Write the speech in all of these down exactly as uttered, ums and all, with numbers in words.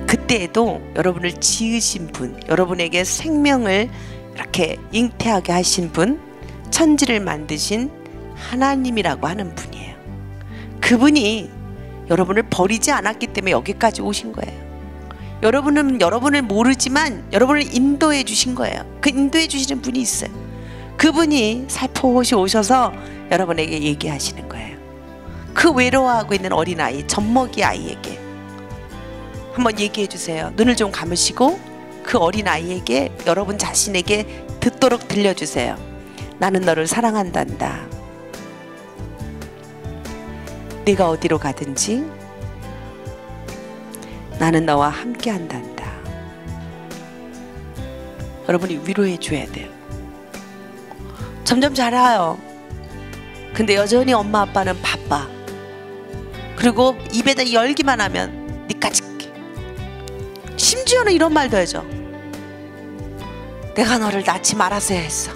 그때에도 여러분을 지으신 분, 여러분에게 생명을 이렇게 잉태하게 하신 분, 천지를 만드신 하나님이라고 하는 분이에요. 그분이 여러분을 버리지 않았기 때문에 여기까지 오신 거예요. 여러분은 여러분을 모르지만 여러분을 인도해 주신 거예요. 그 인도해 주시는 분이 있어요. 그분이 살포시 오셔서 여러분에게 얘기하시는 거예요. 그 외로워하고 있는 어린아이, 젖먹이 아이에게 한번 얘기해 주세요. 눈을 좀 감으시고 그 어린아이에게, 여러분 자신에게 듣도록 들려주세요. 나는 너를 사랑한단다. 네가 어디로 가든지 나는 너와 함께 한단다. 여러분이 위로해 줘야 돼요. 점점 자라요. 근데 여전히 엄마 아빠는 바빠. 그리고 입에다 열기만 하면 니까지. 심지어는 이런 말도 해줘. 내가 너를 낳지 말았어야 했어.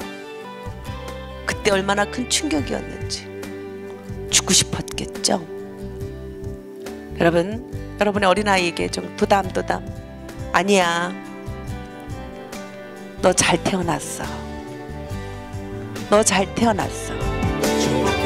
그때 얼마나 큰 충격이었는지. 죽고 싶었겠죠. 여러분, 여러분의 어린아이에게 좀 도담도담. 아니야, 너 잘 태어났어. 너 잘 태어났어.